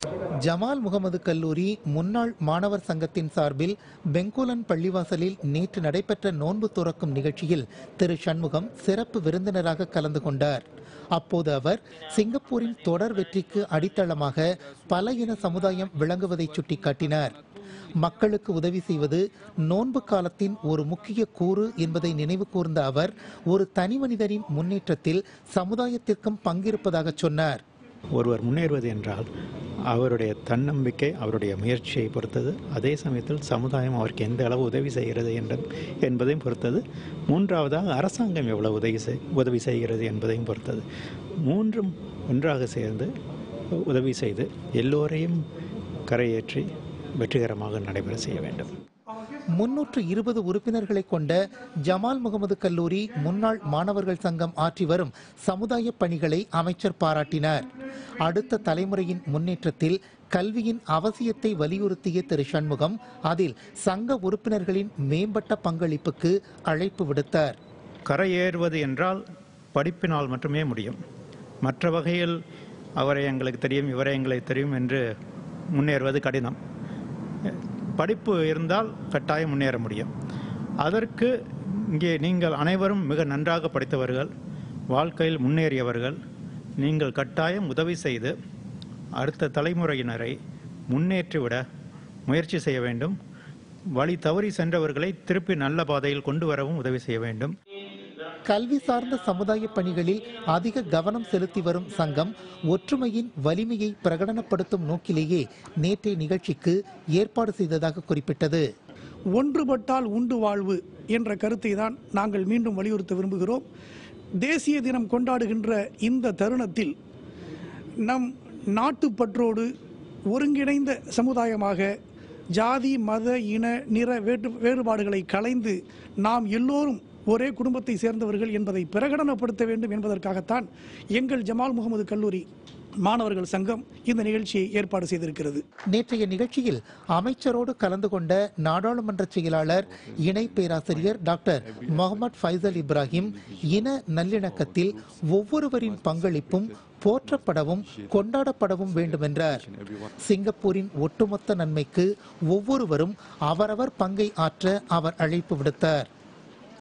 Jamal Mohammed கல்லூரி முன்னாள் மாணவர் சங்கத்தின் சார்பில் பெங்கோலன் பள்ளிவாசலில் நேற்று நடைபெற்ற நோன்பு துறக்கும் நிகழ்ச்சியில் திரு சண்முகம் சிறப்பு விருந்தினராக கலந்து கொண்டார். அப்போது அவர் சிங்கப்பூரின் தொடர் வெற்றிக்கு அடித்தளமாக பல இன சமுதாயம் விளங்குவதை சுட்டிக்காட்டினார். மக்களுக்கு உதவி செய்வது நோன்பு காலத்தின் ஒரு முக்கிய கூறு என்பதை நினைவு கூர்ந்த அவர் ஒரு தனி மனிதரின் முன்னேற்றத்தில் சமுதாயத்திற்கும் பங்கிருப்பதாக சொன்னார். ஒருவர் முன்னேறுவது என்றால் அவருடைய தன்னம்பிக்கை, அவருடைய முயற்சியை பொறுத்தது. அதே சமயத்தில் சமுதாயம் அவருக்கு எந்த அளவு உதவி செய்கிறது என்பதையும் பொறுத்தது. மூன்றாவதாக அரசாங்கம் எவ்வளவு உதவி செய்கிறது என்பதையும் பொறுத்தது. மூன்றும் ஒன்றாக சேர்ந்து உதவி செய்து எல்லோரையும் கரையேற்றி வெற்றிகரமாக நடைபெற செய்ய வேண்டும். 320 உறுப்பினர்களை கொண்ட ஜமால் முகமது கல்லூரி முன்னாள் மாணவர்கள் சங்கம் ஆற்றி வரும் சமுதாய பணிகளை அமைச்சர் பாராட்டினார். அடுத்த தலைமுறையின் முன்னேற்றத்தில் கல்வியின் அவசியத்தை வலியுறுத்திய திரு சண்முகம் அதில் சங்க உறுப்பினர்களின் மேம்பட்ட பங்களிப்புக்கு அழைப்பு விடுத்தார். கரையேறுவது என்றால் படிப்பினால் மட்டுமே முடியும். மற்ற வகையில் அவரை எங்களுக்கு தெரியும், இவரை எங்களுக்கு தெரியும் என்று முன்னேறுவது கடினம். படிப்பு இருந்தால் கட்டாயம் முன்னேற முடியும். அதற்கு இங்கே நீங்கள் அனைவரும் மிக நன்றாக படித்தவர்கள், வாழ்க்கையில் முன்னேறியவர்கள். நீங்கள் கட்டாயம் உதவி செய்து அடுத்த தலைமுறையினரை முன்னேற்றிவிட முயற்சி செய்ய வேண்டும். வழி தவறி சென்றவர்களை திருப்பி நல்ல பாதையில் கொண்டு வரவும் உதவி செய்ய வேண்டும். கல்வி சார்ந்த சமுதாய பணிகளில் அதிக கவனம் செலுத்தி வரும் சங்கம் ஒற்றுமையின் வலிமையை பிரகடனப்படுத்தும் நோக்கிலேயே நேற்றைய நிகழ்ச்சிக்கு ஏற்பாடு செய்ததாக குறிப்பிட்டது. ஒன்றுபட்டால் உண்டு வாழ்வு என்ற கருத்தை தான் நாங்கள் மீண்டும் வலியுறுத்த விரும்புகிறோம். தேசிய தினம் கொண்டாடுகின்ற இந்த தருணத்தில் நம் நாட்டுப்பற்றோடு ஒருங்கிணைந்த சமுதாயமாக ஜாதி, மத, இன, நிற வேறுபாடுகளை களைந்து நாம் எல்லோரும் ஒரே குடும்பத்தை சேர்ந்தவர்கள் என்பதை பிரகடனப்படுத்த வேண்டும் என்பதற்காகத்தான் எங்கள் ஜமால் முகமது கல்லூரி மாணவர்கள் சங்கம் இந்த நிகழ்ச்சியை ஏற்பாடு செய்திருக்கிறது. நேற்றைய நிகழ்ச்சியில் அமைச்சரோடு கலந்து கொண்ட நாடாளுமன்ற செயலாளர் இணை பேராசிரியர் டாக்டர் முகமது ஃபைசல் இப்ராஹிம் இன நல்லிணக்கத்தில் ஒவ்வொருவரின் பங்களிப்பும் போற்றப்படவும் கொண்டாடப்படவும் வேண்டும் என்றார். சிங்கப்பூரின் ஒட்டுமொத்த நன்மைக்கு ஒவ்வொருவரும் அவரவர் பங்கை ஆற்ற அவர் அழைப்பு விடுத்தார்.